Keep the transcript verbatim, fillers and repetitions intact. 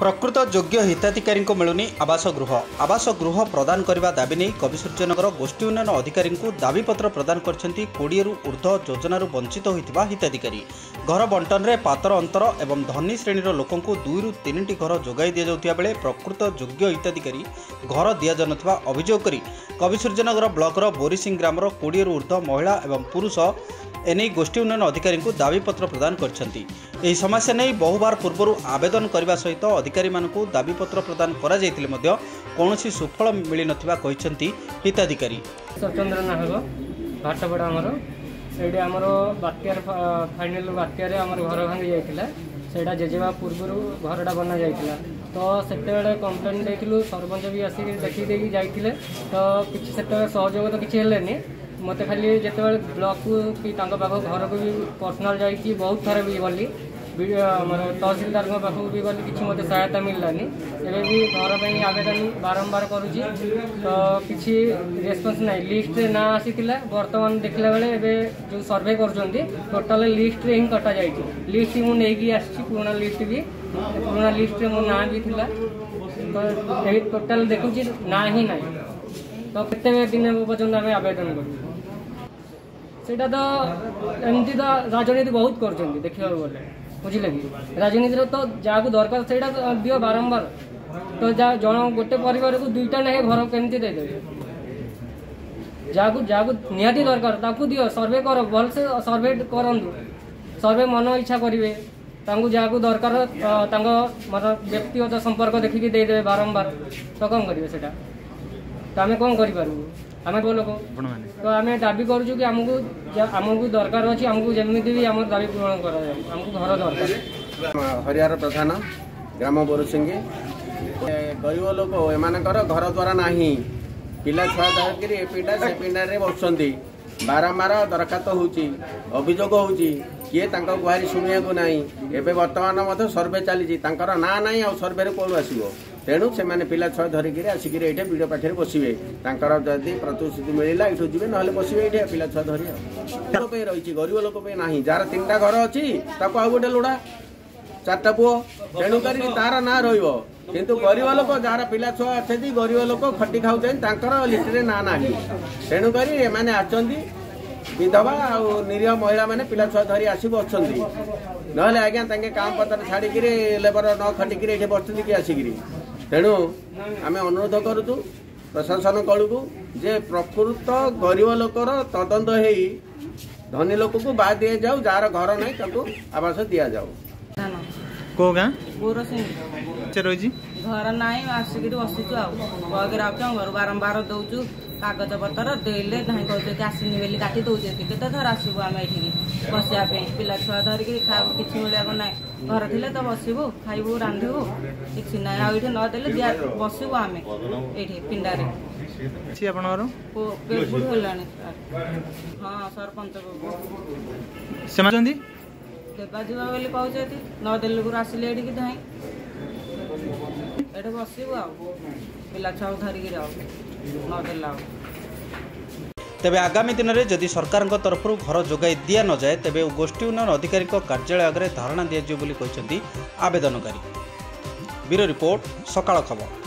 प्रकृत योग्य हिताधिकारी मिलूनी आवास गृह आवास गृह प्रदान करने दाबी नहीं कविसूर्यनगर गोष्ठी उन्नयन अधिकारी दाबीपत्र प्रदान करछंती कोड़े रु ऊर्ध्व योजन वंचित होता हिताधिकारी घर बंटन में पातर अंतर एवं धनी श्रेणीर लोक दुई रु तीन घर जोगाई दि जाउथिबा बेले प्रकृत योग्य हिताधिकारी घर दि जानुथिबा अभियोग करी कविसूर्यनगर ब्लॉकर बोरीसिंह ग्रामर कोड़े रु ऊर्ध्व महिला एवं पुरुष एने गोष्ठी उन्नयन अधिकारी दाबीपत्र प्रदान करछंती। एही समस्या नहीं बहुबार पूर्व आवेदन करने सहित अधिकारी मानकु दाबीपत्र प्रदान करा जायतिले मध्य कौनसी सुफल मिली नथिबा कहिसंती हिताधिकारी। स्वचंद्र नाहक भाटपड़ा आमर एडी आमर बात्यार फाइनल बात्यार आमर घर भांगी जाइतिला सेडा जेजेबा पूर्व घरटा बना जाइतिला तो सेते कंप्लेन देथिलु सरपंच भी आसी देखि देकी जाइतिले तो किछि सेते सहयोग तो किछि हेलेनी मत खाली जिते ब्लॉक को कि पाख घर को भी पर्सनाल जाइए बहुत थर भी गली तहसिलदार पाख भी गली कि मत सहायता मिललानी एवं भी घर पर आवेदन बारंबार करुच्ची तो किसी रेस्पन्स ना लिस्ट ना आसी बर्तमान देखला बेले जो सर्वे कर टोटाल लिस्ट रे ही कटा जाइए लिस्ट मुझे आसी पुराना लिस्ट भी पुराना लिस्ट मो ना भी थिला तो टोटाल देखुची ना ही ना तो केते दिन पर्यटन आम आवेदन करूँ सेटा तो एमती तो राजनीति बहुत कर देखा गले बुझे कि राजनीति तो जहाँ दरकार से दियो बारंबार तो जा जन गोटे परिवार को दुईटा ना घर केमती देदे जहाँ जहाँ निहाती दरकार ताकू दियो सर्वे कर भल से सर्वे करूँ सर्वे मन इच्छा करेंगे जहाँ दरकार मतलब व्यक्तिगत संपर्क देखिकी देदेवे बारंबार तो कौन करेंगे सेटा तो आम कौन करूँ आम लोक तो आम दाबी करूँ कि आमको आमको दरकार अच्छी आमको जमी भी आम दाबी पूरण करमको घर दरकार। हरिहर प्रधान ग्राम बोरसिंह गरीब लोक एमानकर घर द्वारा नाही पिला छुआ धरिकी ए पिंडा से पिंडा रे बसुंती बारंबार दरखास्त होउची अभियोग होउची किए तांको गुहारी शुणिया को नाही एबे वर्तमान मध्य सर्वे चली तांकर ना नाही आ सर्वे रे कोन आसीबो तेणु से मैंने पिला छुआ धरिकी आसिक ये वीडियो पाखे बसवे तर जदि प्रतिश्रुति मिलला ये जी ना बसवे ये पिला छुआ धरी रही गरीब लोक ना जार तीन टा घर अच्छी आ गोटे लोड़ा चार्टा पुओ तेणुक तार ना रु गरीब लोक जार पिला छुआ अच्छे गरीब लोक खटी खाऊर लिस्ट ना ना तेणुक एने आसती विधवा और निरीह महिला मैंने पिला छुआ धरी आसी बसुँच ना आज्ञा काम पत्र छाड़ी लेबर न खटिक ये बसुँच कि आसिक तेणु आम अनुरोध करुचु प्रशासन कलू को जे प्रकृत गरीब लोकर तदंत हो धनी लोक को बाद दि जाऊ जार घर नहीं ताको आवास दि जाऊ को गाँ रही घर ना आसिक बसुचु आगे घर बारंबार दौचु कागज पत्र देले धाई कहते आसनी बोली काटी दौचे केते थर आसबू आम ये बसापी पिला छुआ धरिकी किसी मिलवा ना घर थे तो बसबू खाइबू रांधबू किसी ना आठ नदेले दिया बसबू आम ये पिंडारे हाँ सरपंच देवा जीवा बोली कहते नदेलु आसिले ये धाई ये बसबू आ पिला छुआ धरिकी नदेला तेबे आगामी दिन में जदि सरकार तरफ घर जोगाई दि न जाए तेबे गोष्ठी उन्नयन अधिकारी कार्यालय आगे धारणा दिया आवेदनकारी। ब्यूरो रिपोर्ट सकाळ खबर।